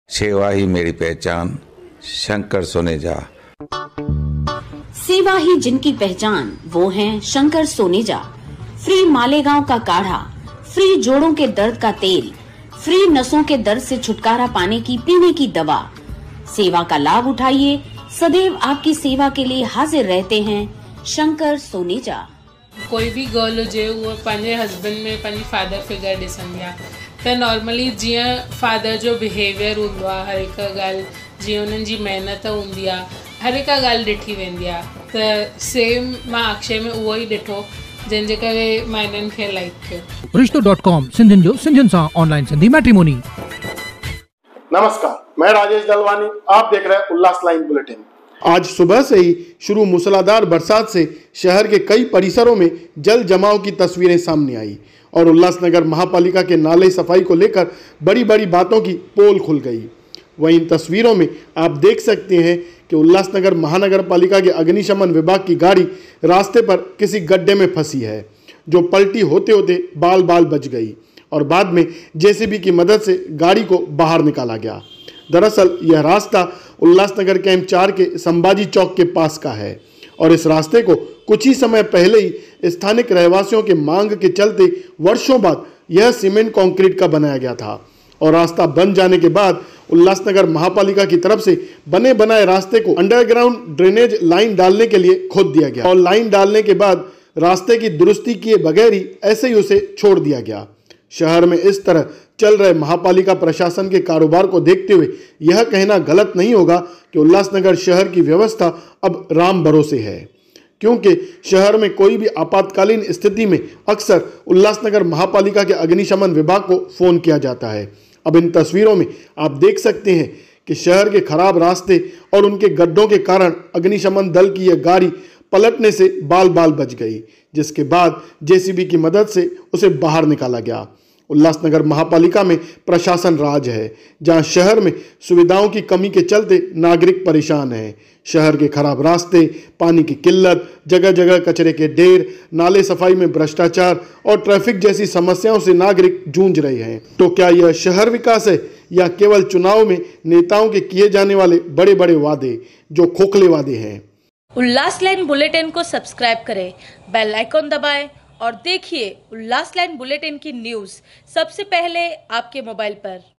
सेवा ही मेरी पहचान, शंकर सोनेजा। सेवा ही जिनकी पहचान, वो हैं शंकर सोनेजा। फ्री मालेगांव का काढ़ा, फ्री जोड़ों के दर्द का तेल, फ्री नसों के दर्द से छुटकारा पाने की पीने की दवा। सेवा का लाभ उठाइए, सदैव आपकी सेवा के लिए हाजिर रहते हैं शंकर सोनेजा। कोई भी गर्ल हुजे उहो पंहिंजे हस्बैंड में पंहिंजी फादर फिगर ॾिसंदी आहे त नॉर्मली जीअं फादर जो बिहेवियर हूंदो आहे, हर हिकु ॻाल्हि जीअं उन्हनि जी महिनत हूंदी आहे, हर हिकु ॻाल्हि ॾिठी वेंदी आहे। त सेम मां अक्षय में उहो ई ॾिठो जंहिंजे करे मां इन्हनि खे लाइक कयो। रिश्तो.com सिंधियुनि जो सिंधियुनि सां ऑनलाइन सिंधी मैट्रिमोनी। नमस्कार, मैं राजेश दलवानी, आप देख रहे हैं उल्लास लाइन बुलेटिन। आज सुबह से ही शुरू मूसलाधार बरसात से शहर के कई परिसरों में जल जमाव की तस्वीरें सामने आई और उल्लासनगर महापालिका के नाले सफाई को लेकर बड़ी बड़ी बातों की पोल खुल गई। वहीं इन तस्वीरों में आप देख सकते हैं कि उल्लासनगर महानगर पालिका के अग्निशमन विभाग की गाड़ी रास्ते पर किसी गड्ढे में फंसी है, जो पलटी होते होते बाल बाल बच गई और बाद में जेसीबी की मदद से गाड़ी को बाहर निकाला गया। दरअसल यह रास्ता उल्लासनगर कैंप 4 के संभाजी चौक के पास का है और इस रास्ते को कुछ ही समय पहले ही स्थानिक रहवासियों के मांग के चलते वर्षों बाद यह सीमेंट कंक्रीट का बनाया गया था और रास्ता बन जाने के बाद उल्लासनगर महापालिका की तरफ से बने बनाए रास्ते को अंडरग्राउंड ड्रेनेज लाइन डालने के लिए खोद दिया गया और लाइन डालने के बाद रास्ते की दुरुस्ती किए बगैर ही ऐसे ही उसे छोड़ दिया गया। शहर में इस तरह चल रहे महापालिका प्रशासन के कारोबार को देखते हुए यह कहना गलत नहीं होगा कि उल्लासनगर शहर की व्यवस्था अब राम भरोसे है, क्योंकि शहर में कोई भी आपातकालीन स्थिति में अक्सर उल्लासनगर महापालिका के अग्निशमन विभाग को फोन किया जाता है। अब इन तस्वीरों में आप देख सकते हैं कि शहर के खराब रास्ते और उनके गड्ढों के कारण अग्निशमन दल की यह गाड़ी पलटने से बाल बाल बच गई, जिसके बाद जेसीबी की मदद से उसे बाहर निकाला गया। उल्लासनगर महापालिका में प्रशासन राज है, जहां शहर में सुविधाओं की कमी के चलते नागरिक परेशान हैं। शहर के खराब रास्ते, पानी की किल्लत, जगह जगह कचरे के ढेर, नाले सफाई में भ्रष्टाचार और ट्रैफिक जैसी समस्याओं से नागरिक जूझ रहे हैं। तो क्या यह शहर विकास है या केवल चुनाव में नेताओं के किए जाने वाले बड़े बड़े वादे, जो खोखले वादे हैं? उल्लास लाइन बुलेटिन को सब्सक्राइब करें, बेल आइकॉन दबाएं और देखिए उल्लास लाइन बुलेटिन की न्यूज़ सबसे पहले आपके मोबाइल पर।